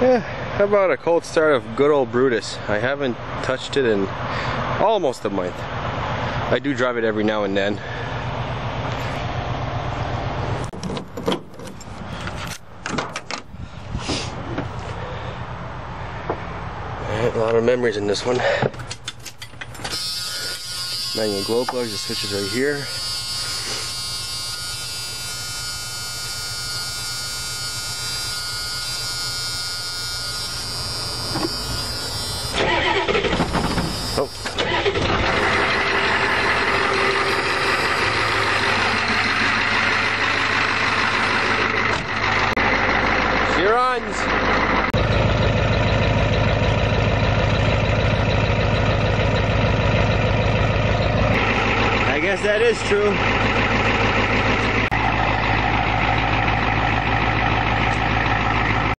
Yeah, how about a cold start of good old Brutus? I haven't touched it in almost a month. I do drive it every now and then. A lot of memories in this one. Manual glow plugs, the switch is right here. Oh. She runs. I guess that is true.